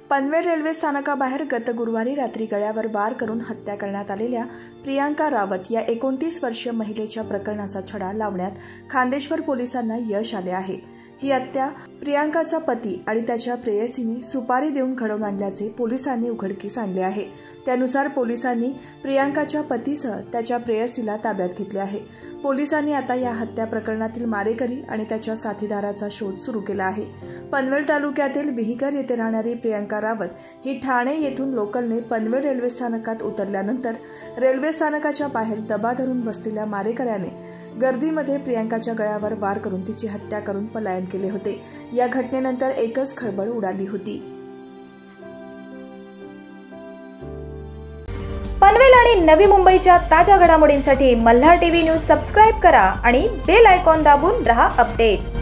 Panvel railway स्थानकाबाहेर गत गुरुवारी रात्री गळ्यावर वार करून हत्या करण्यात आलेल्या प्रियांका रावत या 29 वर्षीय महिलेच्या प्रकरणाचा छडा लावण्यात खान्देश्वर पोलिसांना यश आले आहे। ही हत्या प्रियांकाचा पती आणि त्याच्या प्रेयसीने सुपारी देऊन घडवून आणल्याचे पोलिसांनी उघडकीस आणले आहे। त्यानुसार पोलिसांनी प्रियांकाच्या पतीसह त्याच्या प्रेयसीला ताब्यात घेतले आहे। पोलिसांनी आता या हत्या प्रकरणातील मारेकरी आणि त्याच्या साथीदाराचा शोध सुरू केला आहे। पनवेल तालुक्यातील बिहीकर येथे राहणारी प्रियांका रावत ही ठाणे येथून लोकलने पनवेल रेल्वे स्थानकात उतरल्यानंतर रेल्वे स्थानकाच्या बाहेर दबा धरून बसलेल्या मारेकऱ्याने गर्दीमध्ये प्रियांकाच्या गळ्यावर वार करून तिची हत्या करून पलायन केले होते। या घटनेनंतर एकच खळबळ उडाली होती। पनवेल आणि नवी मुंबईच्या ताज्या घडामोडींसाठी मल्हार टीव्ही न्यूज सबस्क्राइब करा आणि बेल आयकॉन दाबून रहा अपडेट।